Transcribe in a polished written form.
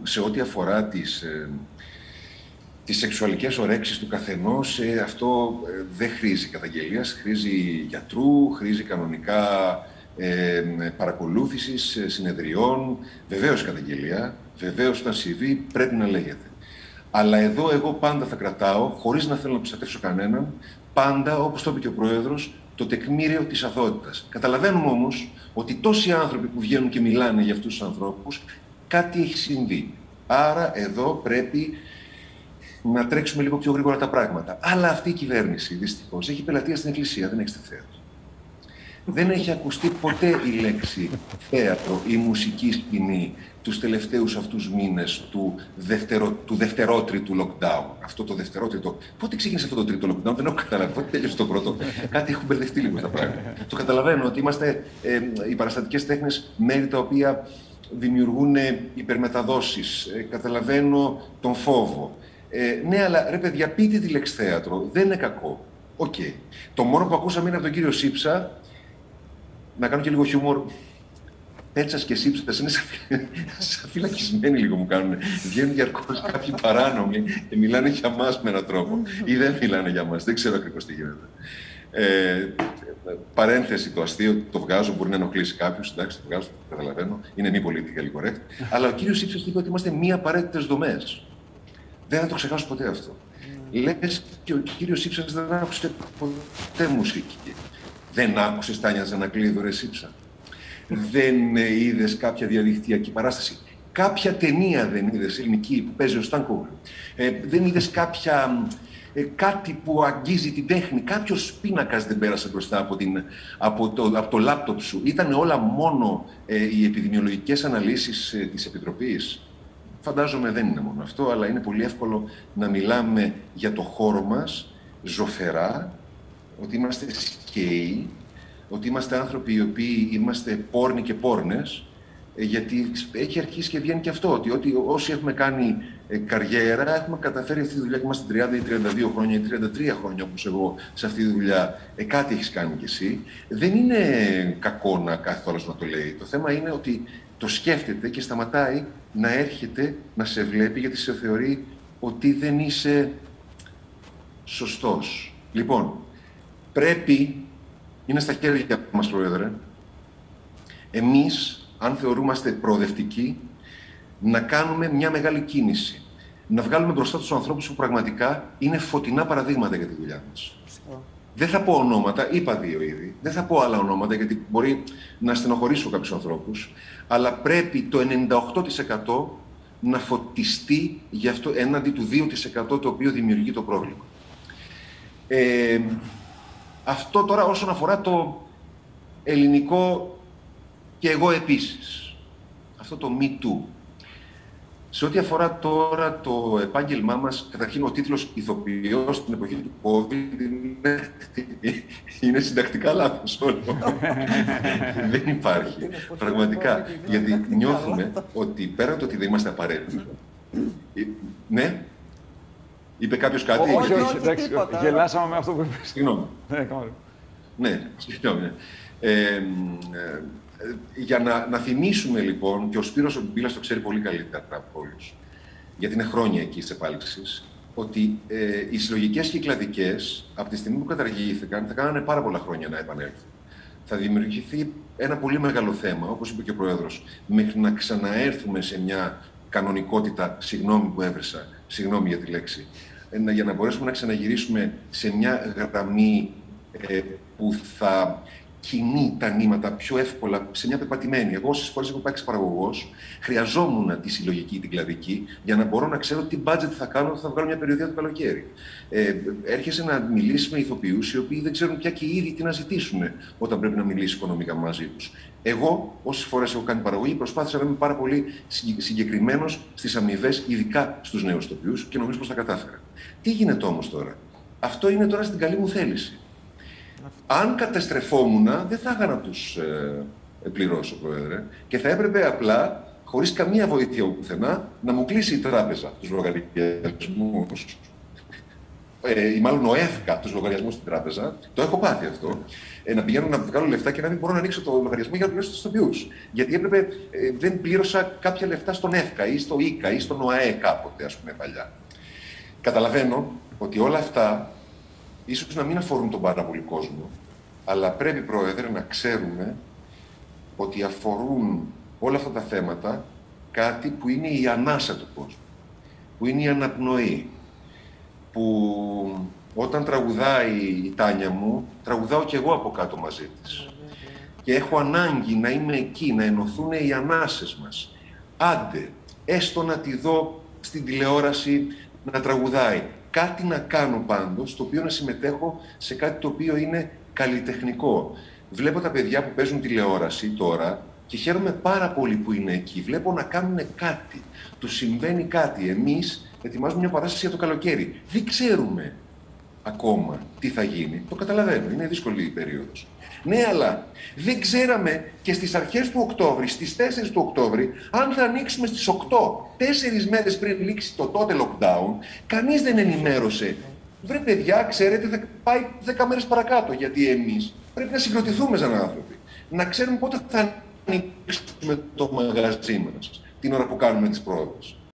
σε ό,τι αφορά τις σεξουαλικές ορέξεις του καθενός, αυτό δεν χρήζει καταγγελίας, χρήζει γιατρού, χρήζει κανονικά παρακολούθησης συνεδριών, βεβαίως καταγγελία, βεβαίως όταν συμβεί πρέπει να λέγεται. Αλλά εδώ εγώ πάντα θα κρατάω, χωρίς να θέλω να προστατεύσω κανέναν, πάντα, όπως το είπε και ο Πρόεδρος, το τεκμήριο της αθωότητας. Καταλαβαίνουμε όμως ότι τόσοι άνθρωποι που βγαίνουν και μιλάνε για αυτούς τους ανθρώπους, κάτι έχει συμβεί. Άρα εδώ πρέπει να τρέξουμε λίγο πιο γρήγορα τα πράγματα. Αλλά αυτή η κυβέρνηση, δυστυχώς, έχει πελατεία στην Εκκλησία, δεν έχει στη θέατρο. Δεν έχει ακουστεί ποτέ η λέξη θέατρο ή μουσική σκηνή τους τελευταίους αυτούς μήνες του δευτερότριτου lockdown. Αυτό το δευτερότριτο. Πότε ξεκίνησε αυτό το τρίτο lockdown, δεν έχω καταλάβει. Πότε τέλειωσε το πρώτο. Κάτι έχουν μπερδευτεί λίγο τα πράγματα. Το καταλαβαίνω ότι είμαστε οι παραστατικές τέχνες μέρη τα οποία δημιουργούν υπερμεταδόσεις. Καταλαβαίνω τον φόβο. Ναι, αλλά ρε παιδιά, πείτε τη λέξη θέατρο. Δεν είναι κακό. Οκ. Το μόνο που ακούσαμε είναι από τον κύριο Σύψα. Να κάνω και λίγο χιούμορ. Πέτσας και Σύψας είναι σαν φυλακισμένοι λίγο μου κάνουν. Βγαίνουν διαρκώς κάποιοι παράνομοι και μιλάνε για μας με έναν τρόπο. Ή δεν μιλάνε για μας. Δεν ξέρω ακριβώς τι γίνεται. Παρένθεση το αστείο, το βγάζω, μπορεί να ενοχλήσει κάποιους. Εντάξει, το βγάζω, το καταλαβαίνω. Είναι μη politically correct. Αλλά ο κύριος Σύψας είπε ότι είμαστε μη απαραίτητες δομές. Δεν θα το ξεχάσω ποτέ αυτό. Λες και ο κύριος Σύψας δεν άκουσε ποτέ μουσική. Δεν άκουσες Τάνια Ζανακλείδου, ρε Σύψα? Δεν είδες κάποια διαδικτυακή παράσταση? Κάποια ταινία δεν είδες ελληνική που παίζει ο Στάνκογλου? Δεν είδες κάτι που αγγίζει την τέχνη? Κάποιος πίνακας δεν πέρασε μπροστά από το λάπτοπ σου? Ήταν όλα μόνο οι επιδημιολογικές αναλύσεις της Επιτροπής? Φαντάζομαι δεν είναι μόνο αυτό, αλλά είναι πολύ εύκολο να μιλάμε για το χώρο μας ζωφερά, ότι είμαστε σκέοι, ότι είμαστε άνθρωποι οι οποίοι είμαστε πόρνοι και πόρνες, γιατί έχει αρχίσει και βγαίνει και αυτό, ότι όσοι έχουμε κάνει καριέρα, έχουμε καταφέρει αυτή τη δουλειά και είμαστε 30 ή 32 χρόνια ή 33 χρόνια όπως εγώ σε αυτή τη δουλειά, κάτι έχεις κάνει κι εσύ. Δεν είναι κακό να κάθε όλος να το λέει. Το θέμα είναι ότι το σκέφτεται και σταματάει να έρχεται να σε βλέπει, γιατί σε θεωρεί ότι δεν είσαι σωστός. Λοιπόν, πρέπει, είναι στα χέρια μας, Πρόεδρε, εμείς, αν θεωρούμαστε προοδευτικοί, να κάνουμε μια μεγάλη κίνηση. Να βγάλουμε μπροστά τους ανθρώπους που πραγματικά είναι φωτεινά παραδείγματα για τη δουλειά μας. Δεν θα πω ονόματα, είπα δύο ήδη. Δεν θα πω άλλα ονόματα, γιατί μπορεί να στενοχωρήσω κάποιους ανθρώπους. Αλλά πρέπει το 98% να φωτιστεί για αυτό, έναντι του 2% το οποίο δημιουργεί το πρόβλημα. Αυτό τώρα όσον αφορά το ελληνικό και εγώ επίσης. Αυτό το Me Too. Σε ό,τι αφορά τώρα το επάγγελμά μας, καταρχήν ο τίτλος ηθοποιός στην εποχή του COVID είναι συντακτικά λάθος όλο. Δεν υπάρχει. Πραγματικά. Γιατί νιώθουμε ότι πέραν το ότι δεν είμαστε απαραίτητοι. Ναι. Είπε κάποιος κάτι? Όχι, εντάξει, γελάσαμε με αυτό που είπες. Συγγνώμη. Ναι, συγγνώμη. Για να θυμίσουμε λοιπόν, και ο Σπύρος ο Μπίλας το ξέρει πολύ καλύτερα από όλους, γιατί είναι χρόνια εκεί της επάλξης, ότι οι συλλογικές και οι κλαδικές, από τη στιγμή που καταργήθηκαν, θα κάνανε πάρα πολλά χρόνια να επανέλθουν. Θα δημιουργηθεί ένα πολύ μεγάλο θέμα, όπως είπε και ο Πρόεδρος, μέχρι να ξαναέρθουμε σε μια κανονικότητα, συγγνώμη που έβρεσα, συγγνώμη για τη λέξη, για να μπορέσουμε να ξαναγυρίσουμε σε μια γραμμή που θα κινεί τα νήματα πιο εύκολα, σε μια πεπατημένη. Εγώ, όσες φορές έχω υπάρξει παραγωγός, χρειαζόμουν τη συλλογική, την κλαδική, για να μπορώ να ξέρω τι budget θα κάνω όταν θα βγάλω μια περιοδία το καλοκαίρι. Έρχεσαι να μιλήσεις με ηθοποιούς οι οποίοι δεν ξέρουν πια και οι ίδιοι τι να ζητήσουν όταν πρέπει να μιλήσει οικονομικά μαζί τους. Εγώ, όσες φορές έχω κάνει παραγωγή, προσπάθησα να είμαι πάρα πολύ συγκεκριμένος στις αμοιβές, ειδικά στους νέους ηθοποιούς, και νομίζω πως τα κατάφερα. Τι γίνεται όμως τώρα? Αυτό είναι τώρα στην καλή μου θέληση. Αν καταστρεφόμουν, δεν θα είχα να τους πληρώσω, Πρόεδρε, και θα έπρεπε απλά, χωρίς καμία βοήθεια από πουθενά, να μου κλείσει η τράπεζα τους λογαριασμούς. ή μάλλον ο ΕΦΚΑ τους λογαριασμούς στην τράπεζα, το έχω πάθει αυτό. Να πηγαίνω να βγάλω λεφτά και να μην μπορώ να ανοίξω το λογαριασμό για να πληρώσω τους ηθοποιούς. Γιατί έπρεπε, δεν πλήρωσα κάποια λεφτά στον ΕΦΚΑ ή στο ΙΚΑ ή στον ΟΑΕ κάποτε, ας πούμε, παλιά. Καταλαβαίνω ότι όλα αυτά ίσως να μην αφορούν τον πάρα πολύ κόσμο, αλλά πρέπει, Πρόεδρε, να ξέρουμε ότι αφορούν όλα αυτά τα θέματα κάτι που είναι η ανάσα του κόσμου, που είναι η αναπνοή, που όταν τραγουδάει η Τάνια μου, τραγουδάω κι εγώ από κάτω μαζί της. Και έχω ανάγκη να είμαι εκεί, να ενωθούν οι ανάσες μας. Άντε, έστω να τη δω στην τηλεόραση να τραγουδάει. Κάτι να κάνω πάντως, στο οποίο να συμμετέχω σε κάτι το οποίο είναι καλλιτεχνικό. Βλέπω τα παιδιά που παίζουν τηλεόραση τώρα και χαίρομαι πάρα πολύ που είναι εκεί. Βλέπω να κάνουν κάτι. Τους συμβαίνει κάτι. Εμείς ετοιμάζουμε μια παράσταση για το καλοκαίρι. Δεν ξέρουμε ακόμα τι θα γίνει. Το καταλαβαίνω. Είναι δύσκολη η περίοδος. Ναι, αλλά δεν ξέραμε και στις αρχές του Οκτώβρη, στις 4 του Οκτώβρη, αν θα ανοίξουμε στις 8, 4 μέρες πριν λήξει το τότε lockdown, κανείς δεν ενημέρωσε. Βρε παιδιά, ξέρετε, θα πάει 10 μέρες παρακάτω, γιατί εμείς πρέπει να συγκροτηθούμε σαν άνθρωποι. Να ξέρουμε πότε θα ανοίξουμε το μαγαζί μας, την ώρα που κάνουμε τις πρόοδες.